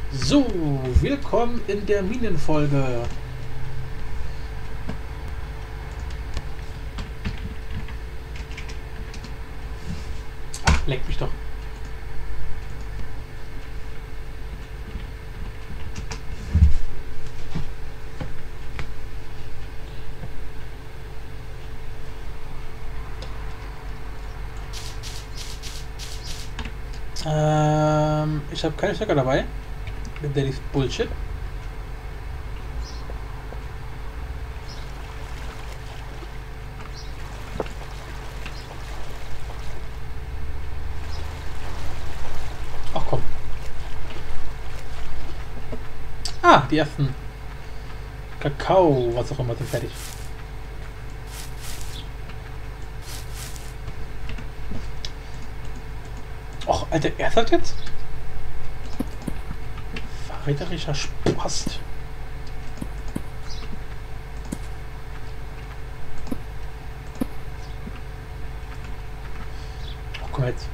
So, willkommen in der Minenfolge. Ach, leck mich doch. Ich habe keine Stöcker dabei. Der ist Bullshit. Ach komm. Ah, die ersten Kakao, was auch immer, sind fertig. Och, Alter, er sagt jetzt? Verräterischer Spast. Oh, komm jetzt.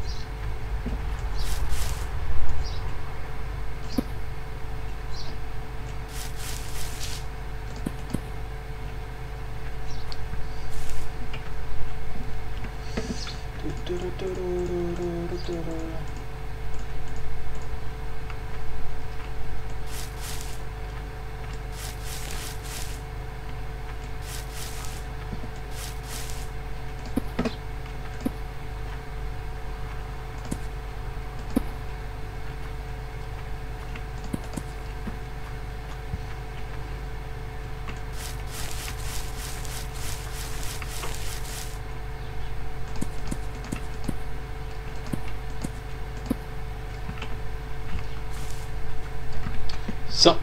So.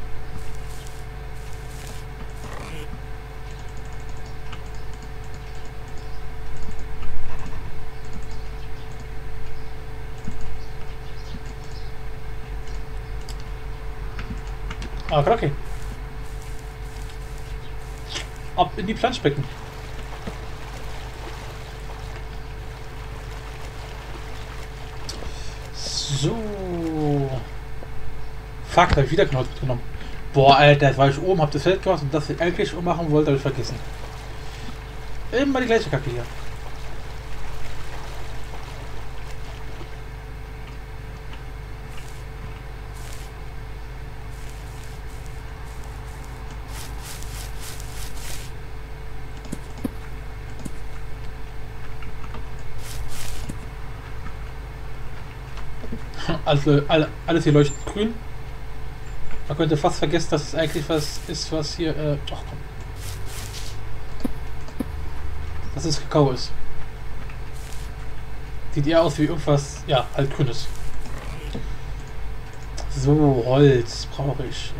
Okay. Ab in die Planschbecken. So. Fuck, habe ich wieder Knopf mitgenommen. Boah, Alter, jetzt war ich oben, hab das Feld gemacht und das ich eigentlich ummachen wollte, habe ich vergessen. Immer die gleiche Kacke hier. Also alles hier leuchtet grün. Man könnte fast vergessen, dass es eigentlich was ist, was hier. Ach komm. Dass es Kakao ist. Sieht eher aus wie irgendwas, ja, halt grünes. So, Holz brauche ich.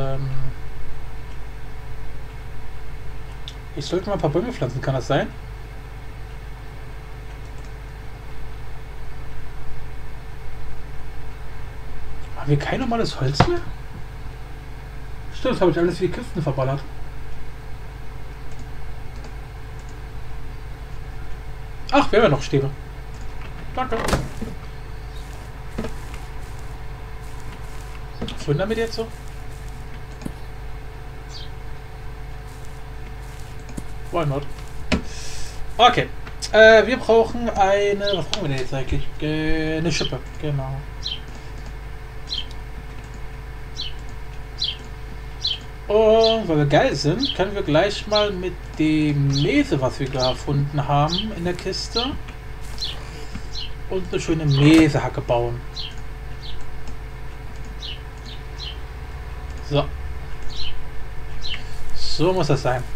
Ich sollte mal ein paar Bäume pflanzen, kann das sein? Haben wir kein normales Holz mehr? Stimmt, das habe ich alles wie Kisten verballert. Ach, wir haben ja noch Stäbe. Danke. Was wollen damit jetzt so? Why not? Okay. Wir brauchen eine. Was brauchen wir denn jetzt eigentlich? Eine Schippe, genau. Und weil wir geil sind, können wir gleich mal mit dem Mese, was wir gefunden haben in der Kiste, und eine schöne Mesehacke bauen. So. So muss das sein.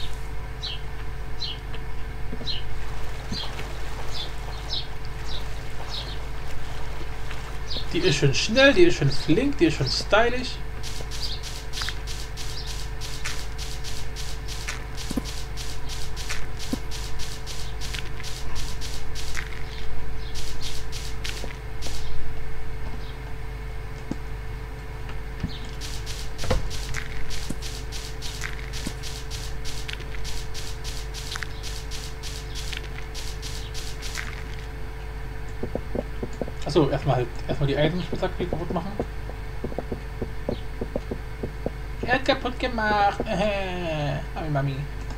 Die ist schön schnell, die ist schön flink, die ist schön stylisch. Achso, erstmal die Eisenspitzhacke kaputt machen. Er hat kaputt gemacht. Mami, Mami.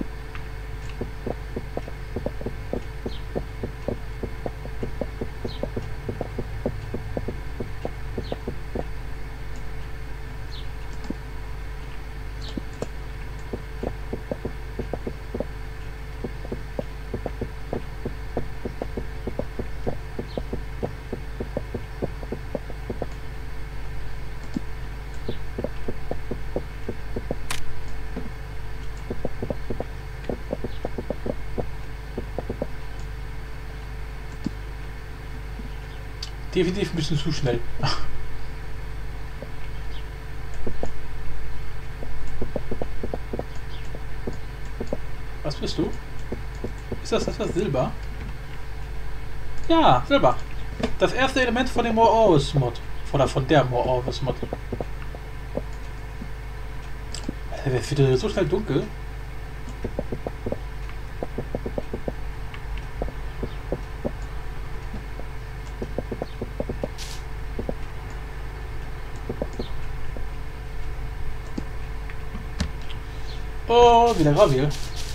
Definitiv ein bisschen zu schnell. Was bist du? Ist das Silber? Ja, Silber. Das erste Element von dem More Hours Mod. Oder von der More Hours Mod. Es wird wieder so schnell dunkel. Oh, wieder Gravier.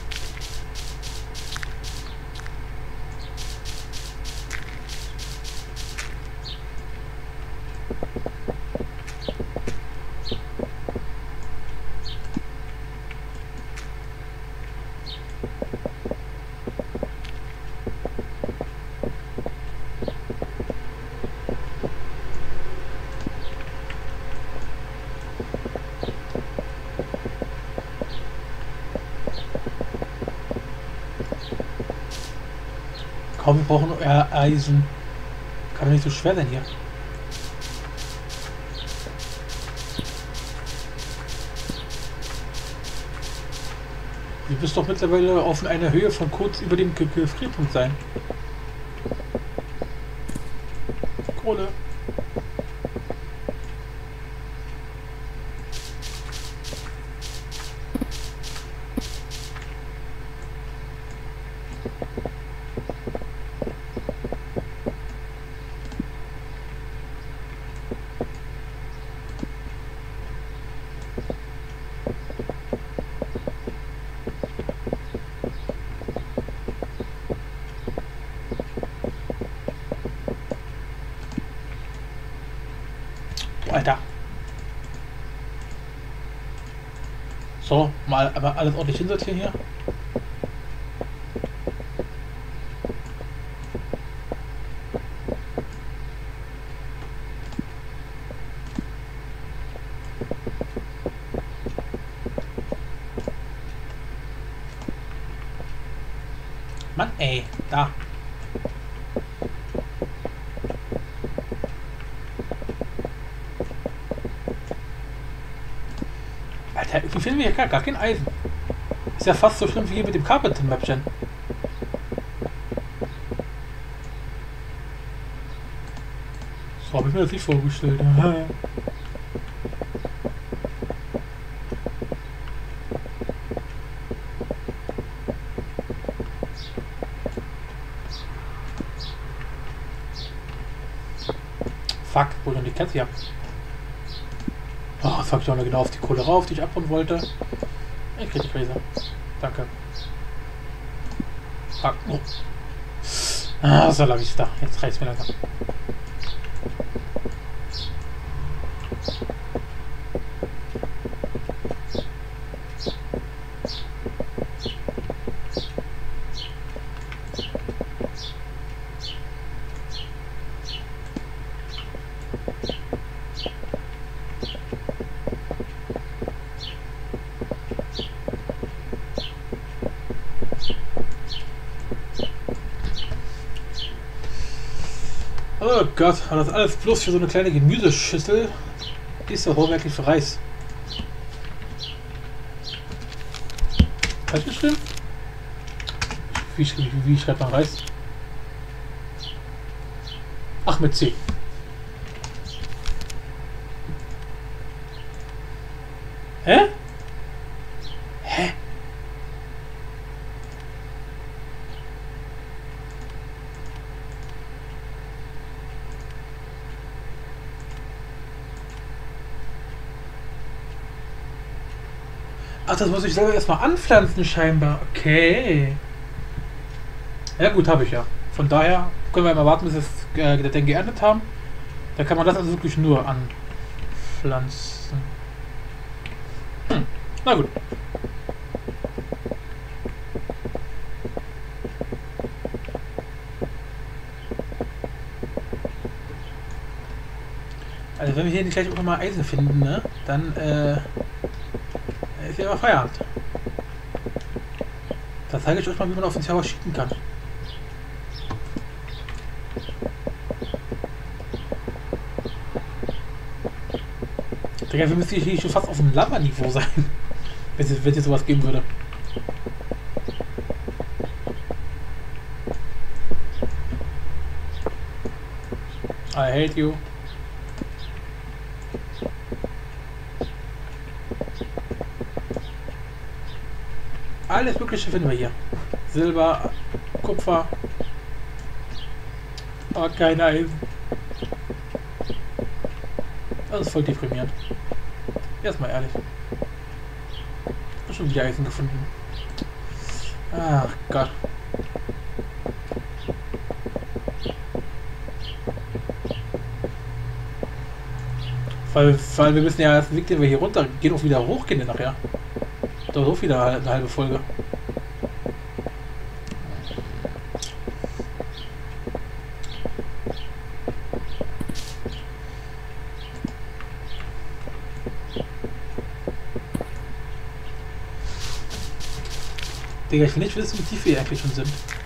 Komm, wir brauchen nur Eisen. Kann doch nicht so schwer sein hier. Du bist doch mittlerweile auf einer Höhe von kurz über dem Gefrierpunkt sein. Kohle. Alter. So, mal aber alles ordentlich hinsortieren hier. Mann, ey, da. Alter, irgendwie finden wir hier gar kein Eisen. Ist ja fast so schlimm wie hier mit dem Carpenter-Mäppchen. So habe ich mir das nicht vorgestellt. Fuck, wo ich noch die Kette hier. Oh, jetzt habe ich auch noch genau auf die Kohle rauf, die ich abbauen wollte. Ich krieg die Krise. Danke. Fuck. Oh. Ah, so la vista. Jetzt reicht's mir langsam. Oh Gott, war das alles bloß für so eine kleine Gemüseschüssel? Die ist doch hochwertig für Reis. Falsch geschrieben? Wie schreibt man Reis? Ach, mit C. Hä? Hä? Ach, das muss ich selber erstmal anpflanzen scheinbar. Okay. Ja gut, habe ich ja. Von daher können wir mal warten, bis wir das Ding geerntet haben. Da kann man das also wirklich nur anpflanzen. Na gut. Also wenn wir hier nicht gleich auch mal Eisen finden, ne, dann ist ja aber Feierabend. Da zeige ich euch mal, wie man auf den Server schicken kann. Digga, wir müssen hier schon fast auf dem Lava-Niveau sein, wenn es hier sowas geben würde. I hate you. Alles Mögliche finden wir hier. Silber, Kupfer. Aber kein Eisen. Das ist voll deprimierend. Erstmal ehrlich. Ich habe schon wieder Eisen gefunden. Ach Gott. Weil wir müssen ja erst Weg, den wir hier runter gehen, auch wieder hochgehen nachher. Da so wieder eine halbe Folge. Digga, ich will nicht wissen, wie tief wir eigentlich schon sind.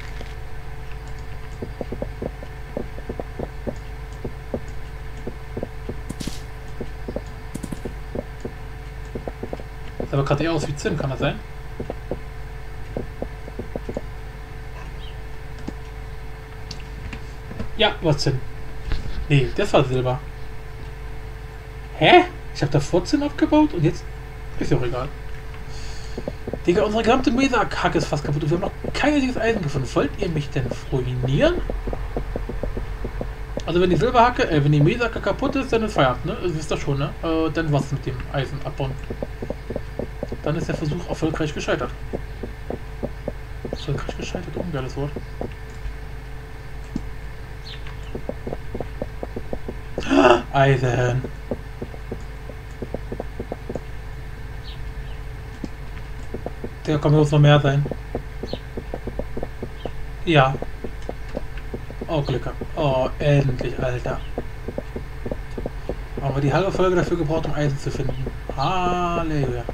Das sah aber gerade eher aus wie Zinn, kann das sein? Ja, was Zinn. Nee, das war Silber. Hä? Ich habe davor Zinn abgebaut und jetzt ist ja auch egal. Digga, unsere gesamte Mesa-Kacke ist fast kaputt und wir haben noch kein einziges Eisen gefunden. Wollt ihr mich denn ruinieren? Also wenn die Silberhacke, wenn die Mesa-Kacke kaputt ist, dann ist Feierabend, ne? Also wisst ihr schon, ne? Dann was mit dem Eisen abbauen. Dann ist der Versuch erfolgreich gescheitert. Erfolgreich gescheitert, ungeiles Wort. Eisen. Der kann muss noch mehr sein. Ja. Oh, Glück gehabt. Oh, endlich, Alter. Haben wir die halbe Folge dafür gebraucht, um Eisen zu finden. Halleluja.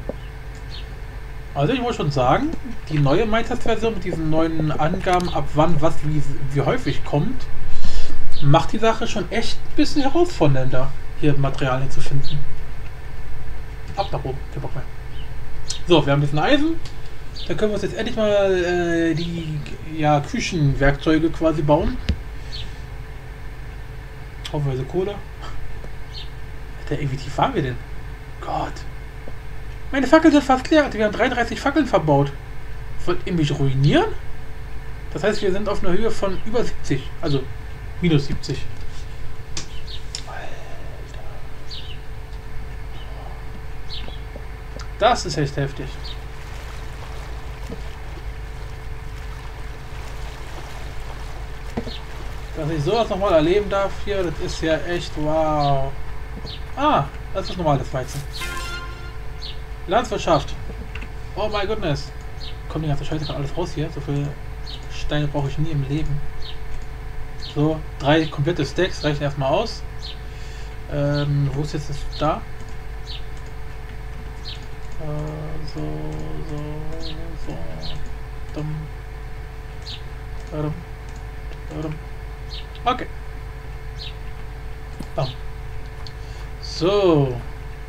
Also ich muss schon sagen, die neue Minecraft-Version mit diesen neuen Angaben, ab wann was wie häufig kommt, macht die Sache schon echt ein bisschen herausfordernder, hier Materialien zu finden. Ab nach oben, kein Bock mehr. So, wir haben ein bisschen Eisen. Dann können wir uns jetzt endlich mal die Küchenwerkzeuge quasi bauen. Haufenweise Kohle. Alter, ey, wie tief waren wir denn? Gott. Meine Fackeln sind fast leer. Wir haben 33 Fackeln verbaut. Wollt ihr mich ruinieren? Das heißt, wir sind auf einer Höhe von über 70. Also minus 70. Alter. Das ist echt heftig. Dass ich sowas nochmal erleben darf hier, das ist ja echt wow. Ah, das ist normales Weizen. Landwirtschaft. Oh my goodness. Kommt die ganze Scheiße kann alles raus hier. So viele Steine brauche ich nie im Leben. So, 3 komplette Stacks reichen erstmal aus. Wo ist jetzt das da? So. Dumm. Okay. Oh. So.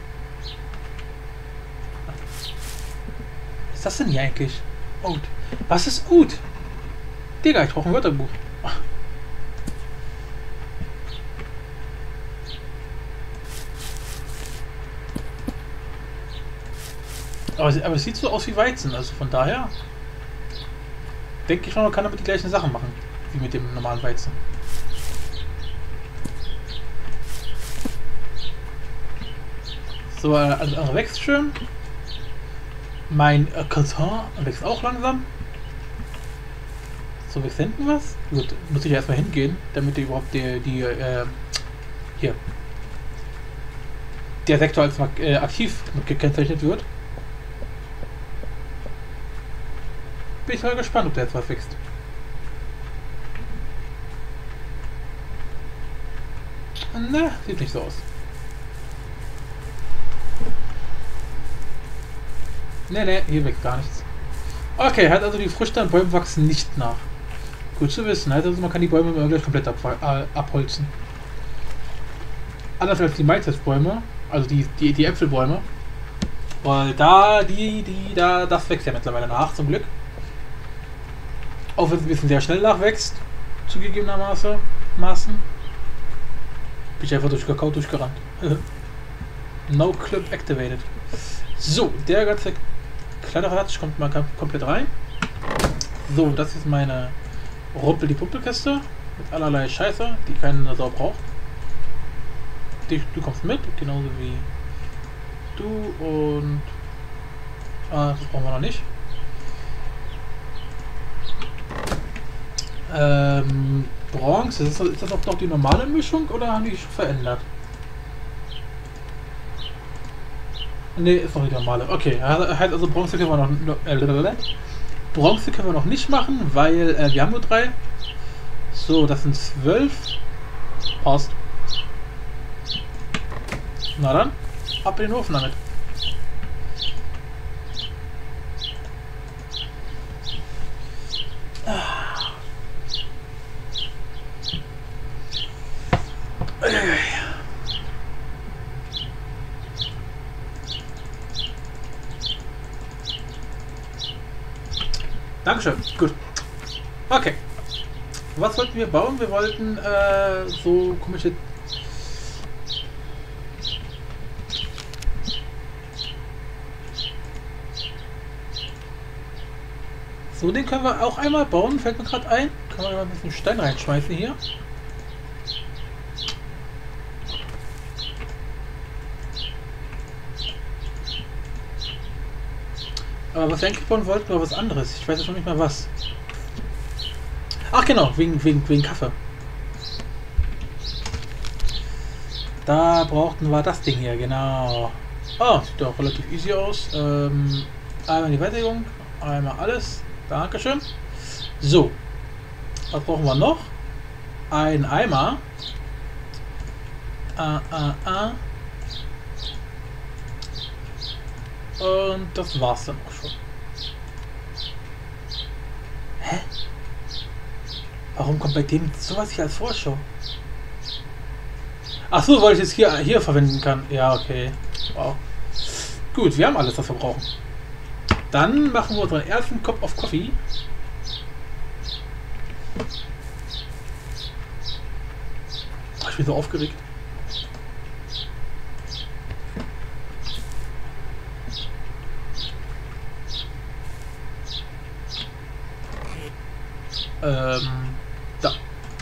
Was ist das denn hier eigentlich? Oat. Was ist Oat? Digga, ich brauche ein Wörterbuch. Aber es sieht so aus wie Weizen, also von daher denke ich mal, man kann damit die gleichen Sachen machen, wie mit dem normalen Weizen. So, also wächst schön. Mein Karton wächst auch langsam. So, wächst hinten was? Gut, muss ich erstmal hingehen, damit die überhaupt hier der Sektor als aktiv gekennzeichnet wird. Bin ich mal gespannt, ob da jetzt was wächst. Na, sieht nicht so aus. Ne, hier wächst gar nichts. Okay, hat also die Früchte an Bäumen wachsen nicht nach. Gut zu wissen, also man kann die Bäume immer gleich komplett abholzen. Anders als die Maizesbäume, also die Äpfelbäume. Weil das wächst ja mittlerweile nach, zum Glück. Auch wenn es ein bisschen sehr schnell nachwächst, zugegebenermaßen. Bin ich einfach durch Kakao durchgerannt. No Clip activated. So, der ganze kleinere Hatsch kommt mal komplett rein. So, das ist meine Rumpel-die-Pumpel-Kiste mit allerlei Scheiße, die keine Sau braucht. Du kommst mit, genauso wie du und... das brauchen wir noch nicht. Bronze, ist das auch noch die normale Mischung oder haben die schon verändert? Ne, ist noch die normale. Okay, heißt also Bronze können wir noch... Bronze können wir noch nicht machen, weil wir haben nur 3. So, das sind 12. Passt. Na dann, ab in den Ofen damit. Dankeschön, gut. Okay. Was wollten wir bauen? Wir wollten so komische... So, den können wir auch einmal bauen, fällt mir gerade ein. Können wir mal ein bisschen Stein reinschmeißen hier. Aber was wir eigentlich bauen wollten, war was anderes. Ich weiß jetzt noch nicht mal was. Ach genau, wegen Kaffee. Da brauchten wir das Ding hier, genau. Oh, sieht doch relativ easy aus. Einmal die Fertigung, einmal alles. Dankeschön. So, was brauchen wir noch? Ein Eimer. Und das war's dann auch schon. Hä? Warum kommt bei dem sowas hier als Vorschau? Ach so, weil ich es hier verwenden kann. Ja, okay. Wow. Gut, wir haben alles, was wir brauchen. Dann machen wir unseren ersten Cup of Coffee. Oh, ich bin so aufgeregt. Da.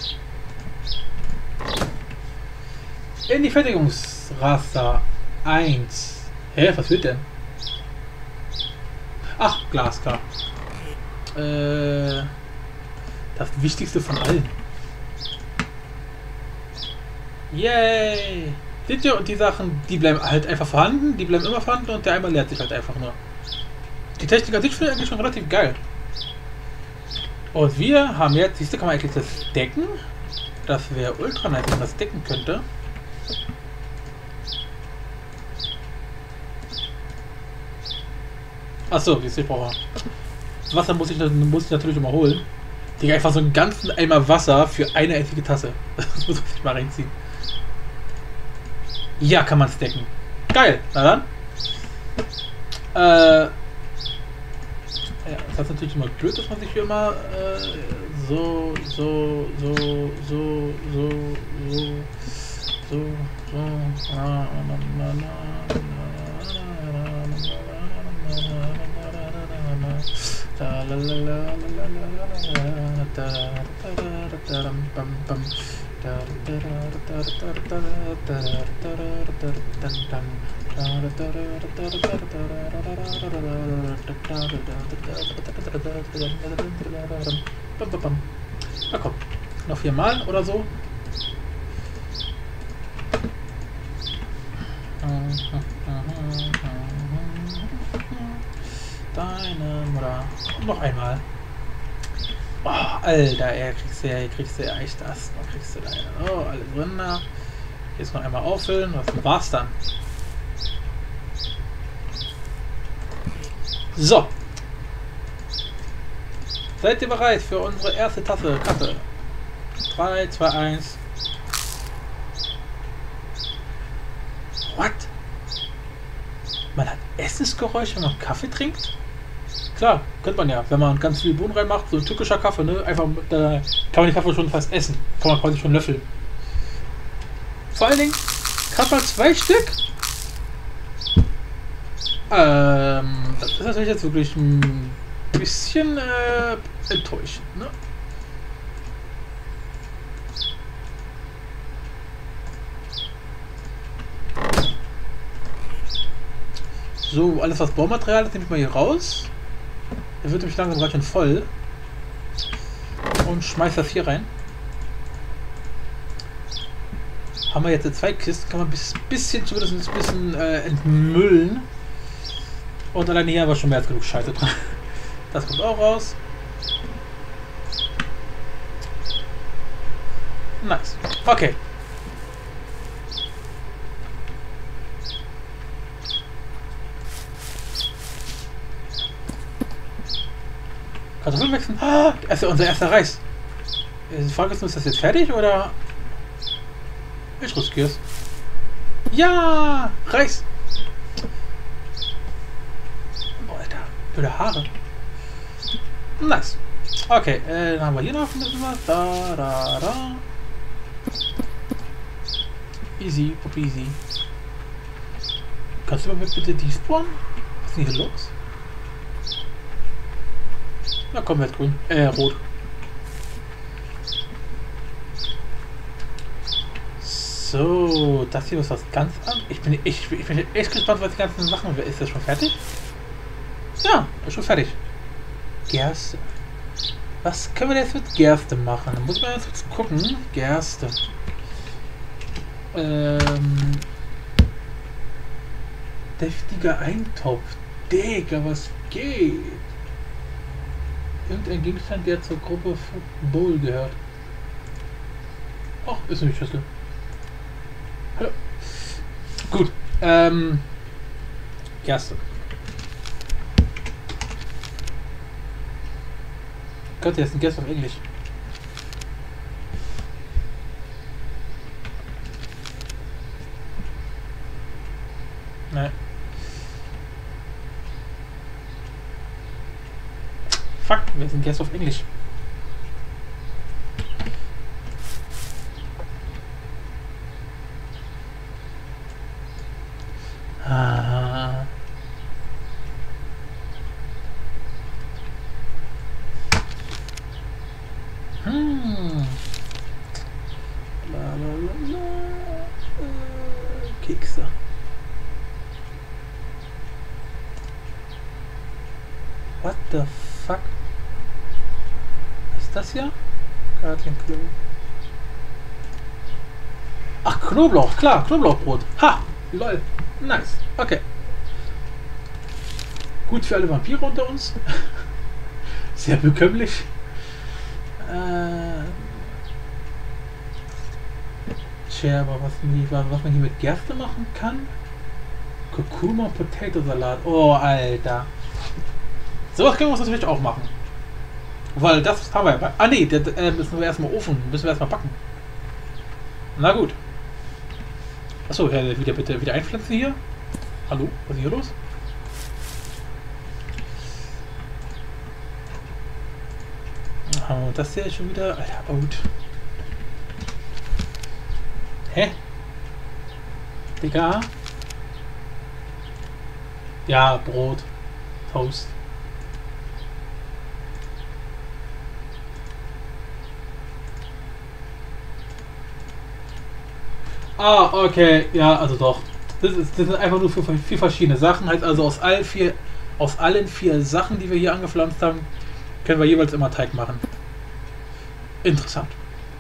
In die Fertigungsraster 1. Hä, was wird denn? Ach, Glas, klar. Das Wichtigste von allen. Yay! Seht ihr, und die Sachen, die bleiben halt einfach vorhanden, die bleiben immer vorhanden und der Eimer leert sich halt einfach nur. Die Technik an sich finde ich eigentlich schon relativ geil. Und wir haben jetzt, siehst du, kann man eigentlich das decken. Das wäre ultra nice, wenn man das decken könnte. Achso, wie es ich brauche. Wasser muss ich natürlich immer holen. Digga, einfach so einen ganzen Eimer Wasser für eine einzige Tasse. Das muss ich mal reinziehen. Ja, kann man decken. Geil, na dann. Ja, das ist natürlich immer blöd, dass man sich hier immer so. Na komm, noch 4 Mal oder so. Deine Mutter. Und noch einmal. Oh, Alter, kriegst du ja echt das. Dann kriegst du da ja. Oh, alle drin. Na. Jetzt noch einmal auffüllen. Was war's dann? So. Seid ihr bereit für unsere erste Tasse Kaffee? 3, 2, 1. What? Man hat Essensgeräusche, wenn man Kaffee trinkt? Klar, könnte man ja, wenn man ganz viel Bohnen reinmacht, so ein türkischer Kaffee, ne? Einfach, da kann man den Kaffee schon fast essen. Kann man quasi schon löffeln. Vor allen Dingen, gerade mal 2 Stück. Das ist natürlich jetzt wirklich ein bisschen enttäuschend, ne? So, alles was Baumaterial ist, nehme ich mal hier raus. Er wird nämlich langsam ganz schön voll. Und schmeiß das hier rein. Haben wir jetzt 2 Kisten, kann man ein bisschen zumindest ein bisschen entmüllen. Und alleine hier haben wir schon mehr als genug Scheiße dran. Das kommt auch raus. Nice. Okay. Kartoffeln wechseln. Ah, das ist ja unser erster Reis. Die Frage ist, ist das jetzt fertig oder? Ich riskiere es. Ja! Reis! Boah, Alter. Blöde Haare. Nice. Okay, dann haben wir hier noch ein bisschen was. Da. Easy, easy. Kannst du mal bitte die spawnen? Was ist denn hier los? Na komm, wird grün. Rot. So, das hier ist was ganz anderes. Ich bin echt gespannt, was die ganzen Sachen. Ist das schon fertig? Ja, ist schon fertig. Gerste. Was können wir jetzt mit Gerste machen? Da muss man jetzt kurz gucken. Gerste. Deftiger Eintopf. Digga, was geht? Irgendein Gegenstand, der zur Gruppe Bowl gehört. Ach, ist eine Schüssel. Ja. Gut. Gerste. Gott, jetzt ein Gerste auf Englisch. Nein. Fuck, wir sind Gerste auf Englisch. Ah. Kekse. What the fuck? Was ist das hier? Gartenklo. Ach, Knoblauch, klar, Knoblauchbrot. Ha! Lol. Nice. Okay. Gut für alle Vampire unter uns. Sehr bekömmlich. Tja, aber was man hier mit Gerste machen kann? Kurkuma Potato Salat. Oh, Alter. Sowas können wir uns natürlich auch machen. Weil das haben wir ja bei. Ah, nee, das müssen wir erstmal müssen wir erstmal backen. Na gut. Achso, wieder einpflanzen hier. Hallo, was ist hier los? Das hier ist schon wieder. Alter, gut. Hä? Digga. Ja, Brot. Toast. Ah, okay. Ja, also doch. Das sind einfach nur für vier verschiedene Sachen. Heißt also aus allen vier Sachen, die wir hier angepflanzt haben, können wir jeweils immer Teig machen. Interessant.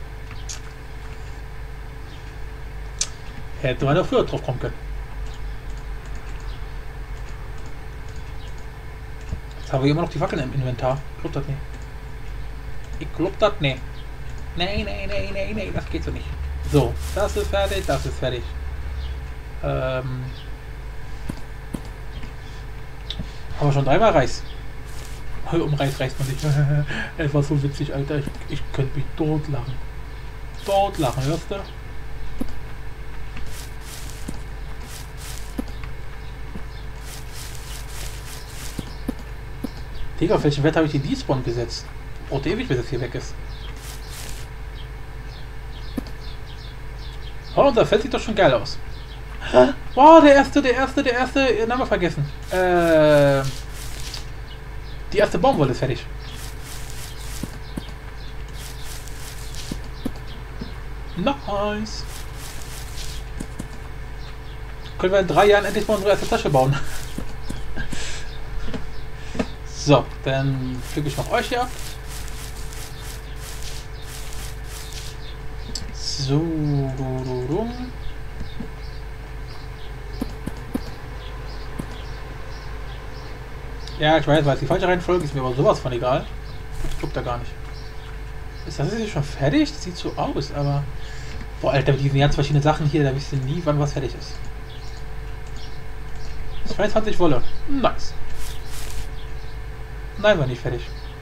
Hätte man da früher drauf kommen können. Jetzt haben wir immer noch die Fackeln im Inventar. Glaubt das nicht. Ich glaub das nicht. Nee, das geht so nicht. So, das ist fertig, das ist fertig. Haben wir schon dreimal Reis. Um Reis reißt man nicht. Es war so witzig, Alter. Ich könnte mich totlachen. Totlachen, hörst du? Digga, auf welchen Wert habe ich den Despawn gesetzt? Oh, ewig, bis das hier weg ist. Oh, unser Feld sieht doch schon geil aus. Wow, der erste, Name vergessen. Die erste Baumwolle ist fertig. Nice. Können wir in 3 Jahren endlich mal unsere erste Tasche bauen. So, dann pflücke ich noch euch hier ab. So. Ja, ich weiß, weil es die falsche Reihenfolge ist, mir aber sowas von egal. Ich guck da gar nicht. Ist das jetzt schon fertig? Das sieht so aus, aber... Boah, Alter, mit diesen ganz verschiedenen Sachen hier, da wisst ihr nie, wann was fertig ist. 22 Wolle. Nice. Nein, war nicht fertig.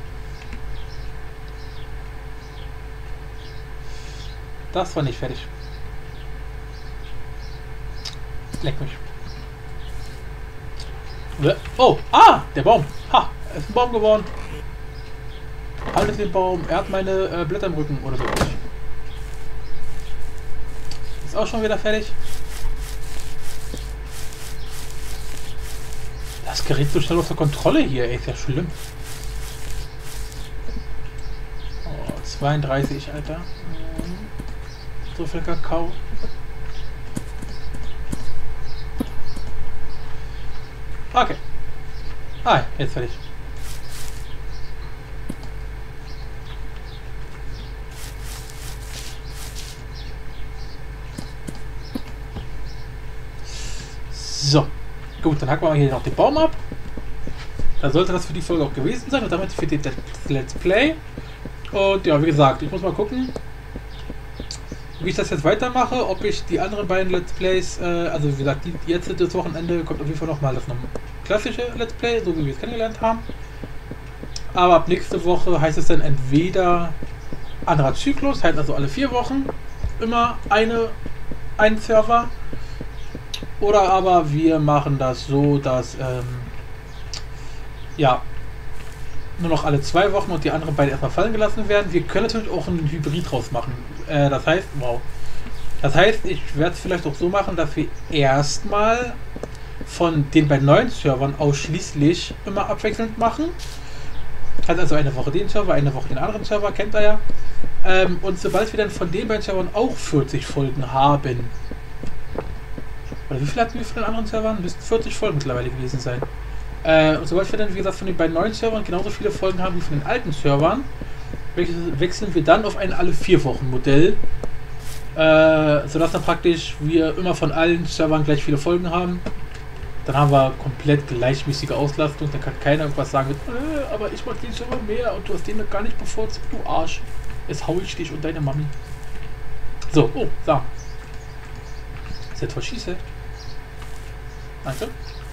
Das war nicht fertig. Leck mich. Oh, der Baum. Ha, er ist ein Baum geworden. Alles den Baum. Er hat meine Blätter im Rücken oder so. Ist auch schon wieder fertig. Das gerät so schnell außer Kontrolle hier, ey, ist ja schlimm. Oh, 32, Alter. So viel Kakao. Okay. Jetzt fertig. So. Gut, dann hacken wir hier noch den Baum ab. Dann sollte das für die Folge auch gewesen sein und damit für das Let's Play. Und ja, wie gesagt, ich muss mal gucken, wie ich das jetzt weitermache, ob ich die anderen beiden Let's Plays, also wie gesagt, jetzt das Wochenende kommt auf jeden Fall nochmal das klassische Let's Play, so wie wir es kennengelernt haben. Aber ab nächste Woche heißt es dann entweder anderer Zyklus, heißt also alle 4 Wochen immer ein Server. Oder aber wir machen das so, dass ja, nur noch alle 2 Wochen und die anderen beiden erstmal fallen gelassen werden. Wir können natürlich auch einen Hybrid draus machen. Das heißt, wow. Das heißt, ich werde es vielleicht auch so machen, dass wir erstmal von den beiden neuen Servern ausschließlich immer abwechselnd machen. Hat also eine Woche den Server, eine Woche den anderen Server, kennt ihr ja. Und sobald wir dann von den beiden Servern auch 40 Folgen haben, oder wie viel hatten wir von den anderen Servern? Müssten 40 Folgen mittlerweile gewesen sein. Und sobald wir dann, wie gesagt, von den beiden neuen Servern genauso viele Folgen haben wie von den alten Servern, wechseln wir dann auf ein alle 4 Wochen Modell. Sodass dann praktisch wir immer von allen Servern gleich viele Folgen haben. Dann haben wir komplett gleichmäßige Auslastung. Dann kann keiner irgendwas sagen mit, aber ich mag den Server mehr und du hast den gar nicht bevorzugt, du Arsch. Jetzt hau ich dich und deine Mami. So, oh, Samen. Ist jetzt verschieße. Danke.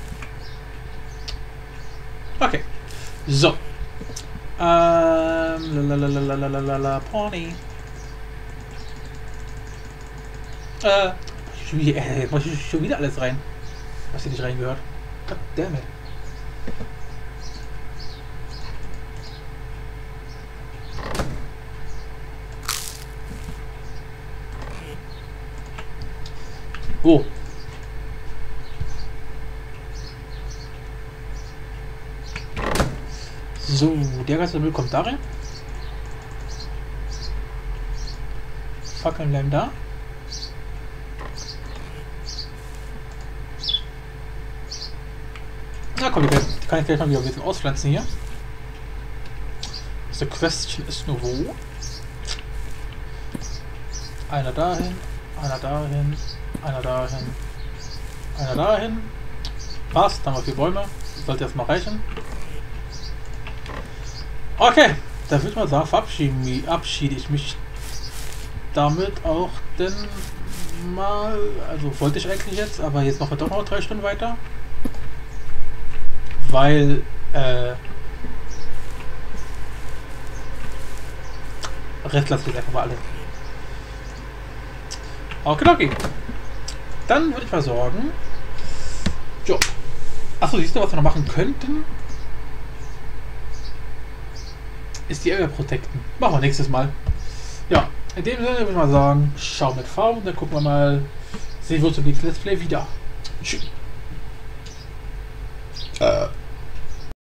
Okay. So. Pony. Mach ich schon wieder alles rein. Was hier nicht reingehört. Goddammit. Oh. So, der ganze Müll kommt da rein. Fackeln bleiben da. Na komm, kann ich gleich mal wieder ein bisschen auspflanzen hier. The question ist nur wo. Einer dahin, einer dahin, einer dahin, einer dahin. Passt, dann haben wir 4 Bäume. Sollte erstmal reichen. Okay, da würde ich mal sagen, verabschiede ich mich damit auch denn mal. Also wollte ich eigentlich jetzt, aber jetzt machen wir doch noch 3 Stunden weiter. Weil, Rest lasse ich jetzt einfach mal alle. Okay. Dann würde ich mal sagen. Jo. Achso, siehst du, was wir noch machen könnten? Ist die Area protecten. Machen wir nächstes Mal. Ja, in dem Sinne würde ich mal sagen, schau mit V und dann gucken wir mal, sehen wir uns im nächsten Let's Play wieder. Tschüss.